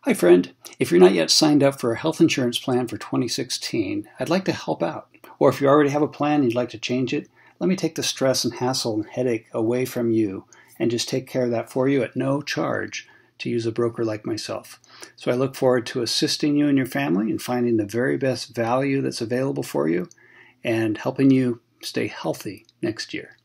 Hi friend, if you're not yet signed up for a health insurance plan for 2016, I'd like to help out. Or if you already have a plan and you'd like to change it, let me take the stress and hassle and headache away from you and just take care of that for you at no charge to use a broker like myself. So I look forward to assisting you and your family in finding the very best value that's available for you and helping you stay healthy next year.